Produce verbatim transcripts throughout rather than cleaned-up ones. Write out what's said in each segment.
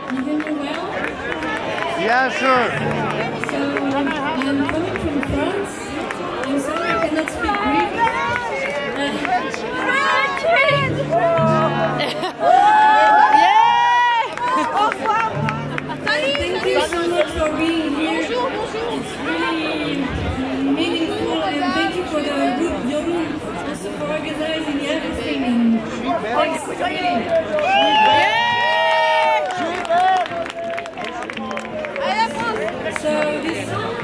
You hear me well? Yeah, sure. So, I'm coming from France. I'm sorry I cannot speak Greek. Thank you so much for being here. It's really meaningful, and thank you for the group Yorun also for organizing everything. And thanks, really. So this song,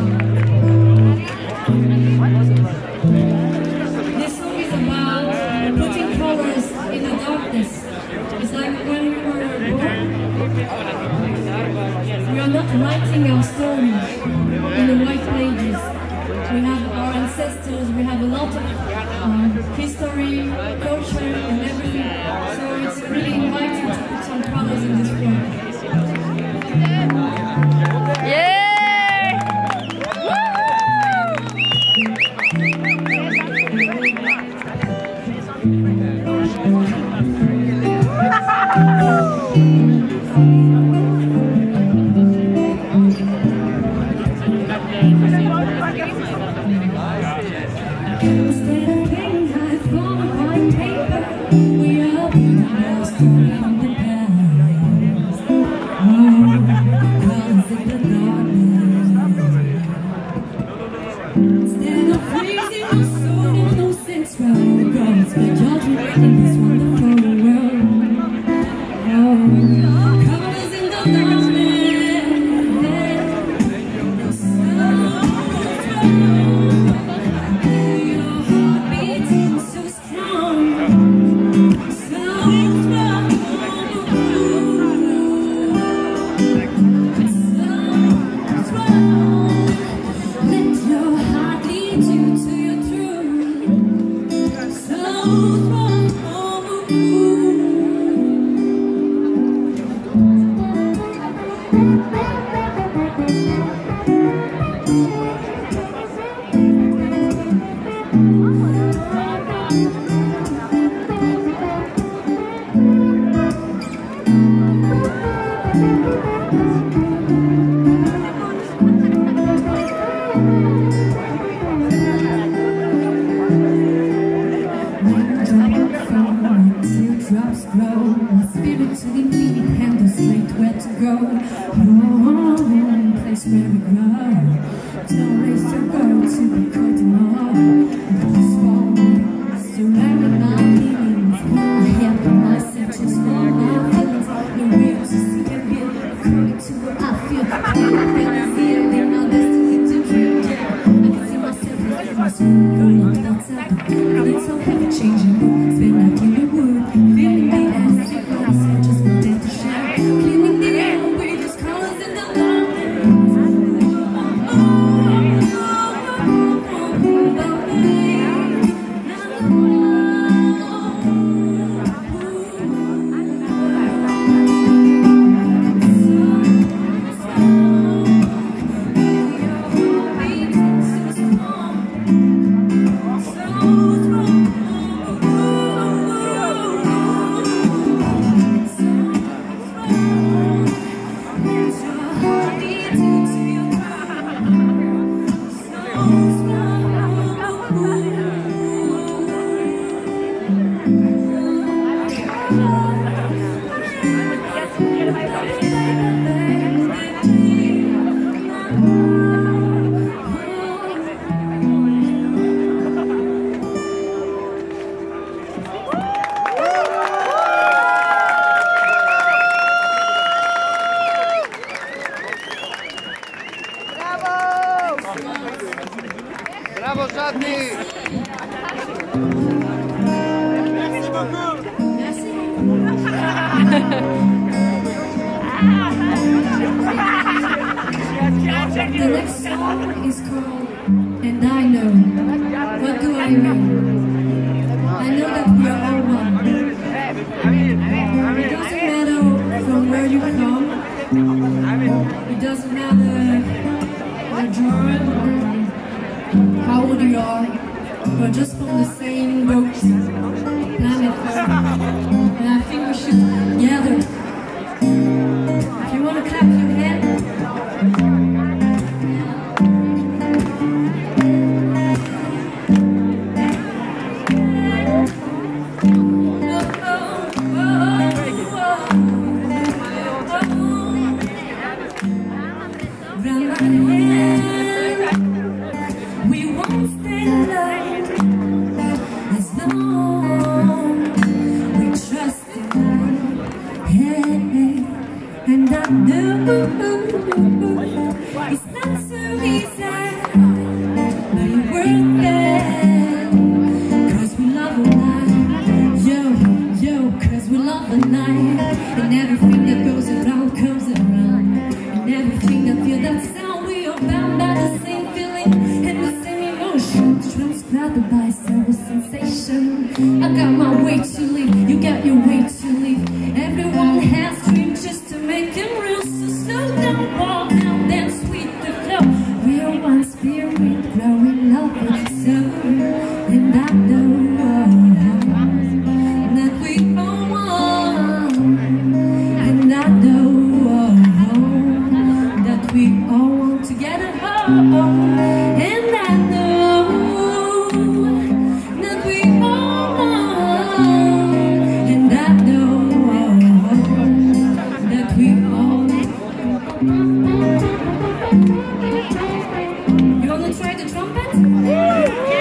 this song is about putting colors in the darkness. It's like when we were born, we are not writing our stories in the white pages. We have our ancestors, we have a lot of um, history, culture, and everything. So it's really inviting to put some colors in this world. Yeah! Bravo Sati! The next song is called And I Know. What do I mean? I know that we are all one. It doesn't matter from where you come. It doesn't matter the genre, how old you are. We're just from the same boat, planet Earth. And I think we should gather. If you And I know it's not so easy, but you're worth it. Cause we love the night, yo, yo, cause we love the night. And everything that goes around comes around. And everything that feels that sound, we are bound by the same feeling and the same emotion. Transplanted by several sensation. I got my way to live, you got your way to live. Everyone has dreams just to make them real. So slow down, walk out, dance with the flow. We are one spirit, growing love with soul. And I know that we are one. And I know that we all want to get it home. And I know that we all want. And I know that we all. You wanna try the trumpet?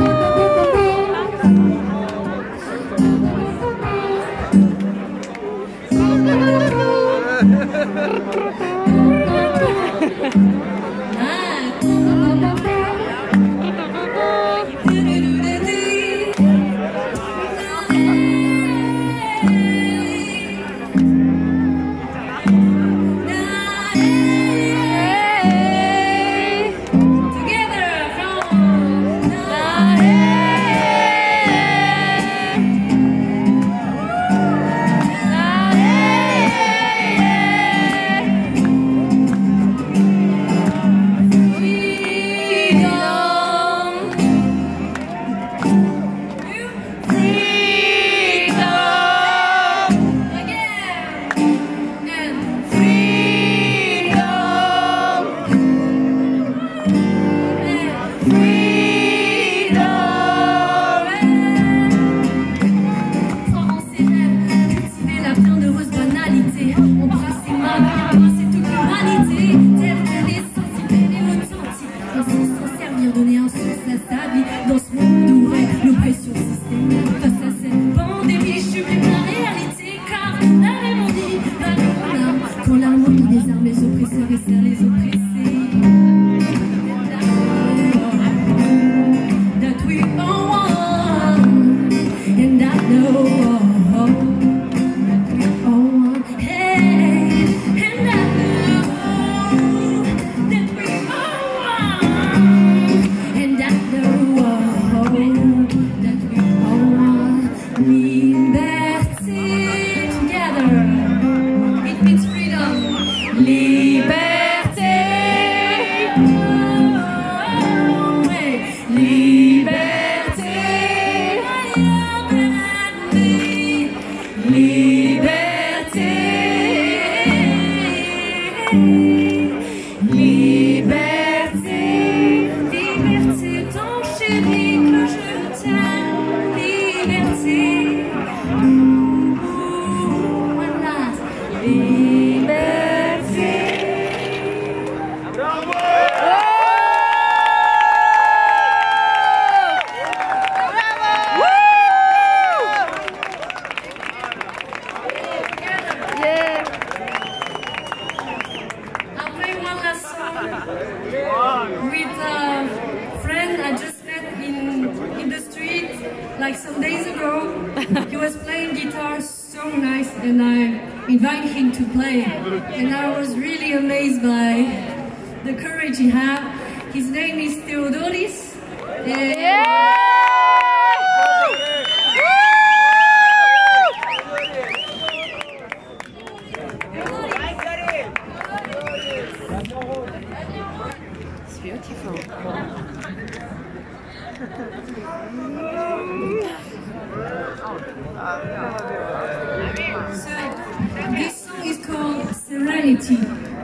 With a friend I just met in in the street like some days ago. He was playing guitar so nice, and I invited him to play, and I was really amazed by the courage he had. His name is Theodoris. And yeah! It's beautiful. So, this song is called Serenity.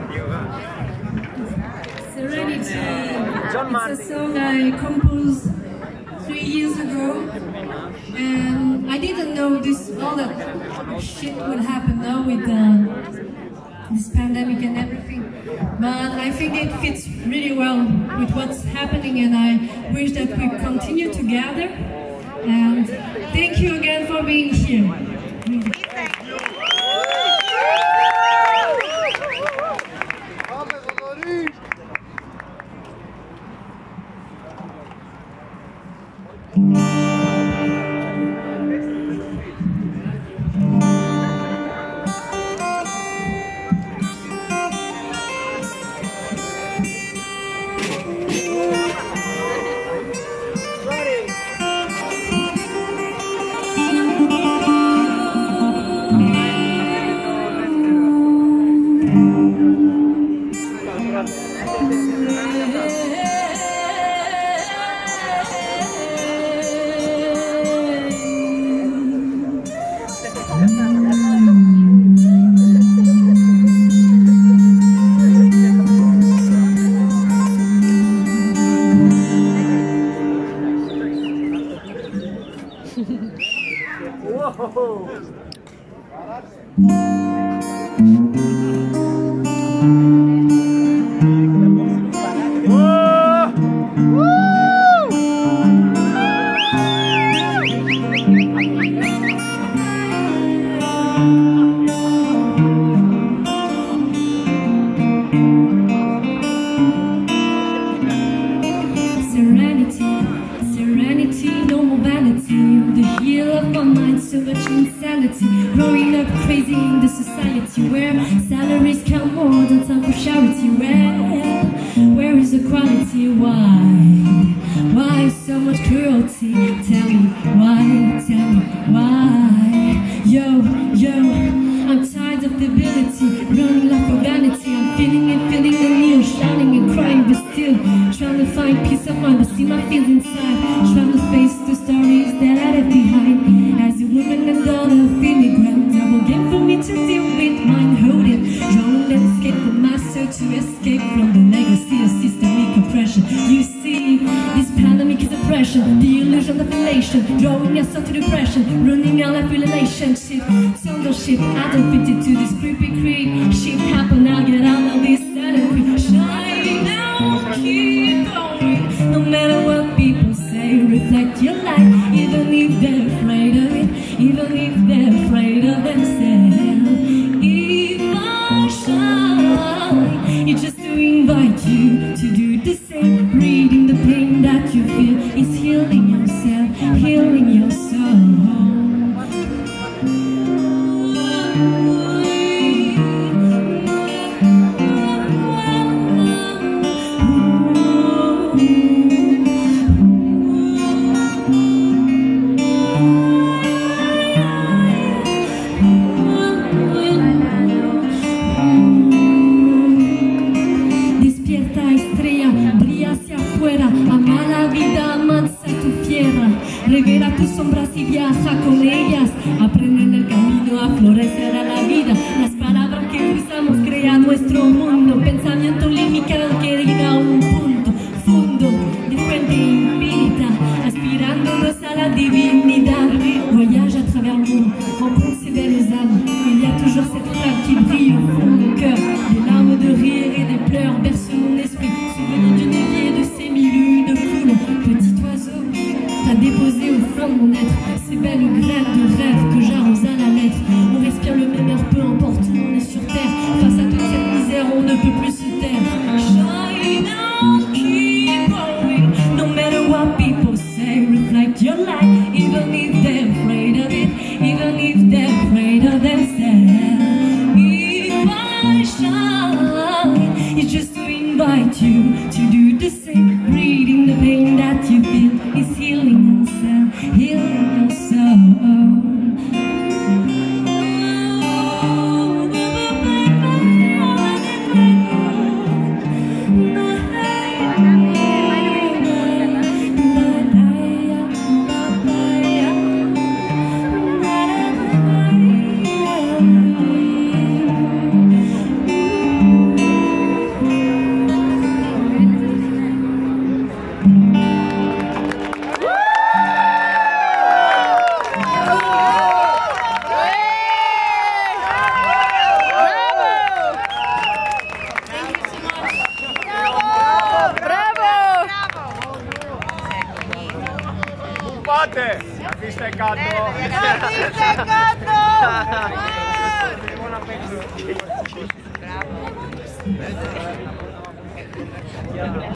Serenity. It's a song I composed three years ago, and I didn't know this all that shit would happen now with uh, this pandemic and everything. But I think it fits really well with what's happening, and I wish that we continue together. And thank you again for being here. Thank you. quantity? Where, where is the quality? Why, why so much cruelty? Tell me why, tell me why. Yo, yo, I'm tired of debility, running like for vanity. I'm feeling it, feeling the need, shouting and crying, but still trying to find peace of mind, but see my feelings inside. Trying to face the stories that I left behind. As a woman and daughter, feel me ground. Double game for me to deal with, mind holding. Drawing landscape from my soul to escape from the legacy of systemic oppression. You see, this pandemic is oppression, the illusion of elation, drawing us into depression, running our life relationship, censorship. I don't fit into this creepy creep. Shit happen, I'll get out of this sanity. Shine now, keep going. No matter what people say, reflect your light, even if they're afraid of it, even if they're afraid of themselves. If I shine, it's just to invite you to do the same. Reading the pain that you feel is healing yourself, healing your soul. Ama la vida, amansa tu fiera, revela tus sombras y viaja con ellas. Aprende en el camino a florecer a la vida. Las palabras que usamos crean nuestro mundo. Pensamiento limitado que llega a un punto fundo de fuente infinita, aspirándonos a la divinidad. Voyage à travers le monde, rencontre vers les âmes. Il y a toujours cette flamme qui brille au fond de mon cœur. Des larmes de rire et des pleurs bercent mon esprit, souvenir d'une vie et de ces mille une coulons. Petit oiseau, t'as déposé au fond de mon être ces belles graines de rêve que j'arrose à la lettre. On respire le même air, peu importe où on est sur terre. Face à toute cette misère, on ne peut plus se taire. Shine on, keep going. No matter what people say, reflect your light, even if they're afraid of it, even if they're afraid of themselves. If I shine, it's just to invite you to do the same. Reading the pain that you feel is healing yourself, healing your soul. Fate! Capiste gatto! Capiste gatto! Bravo!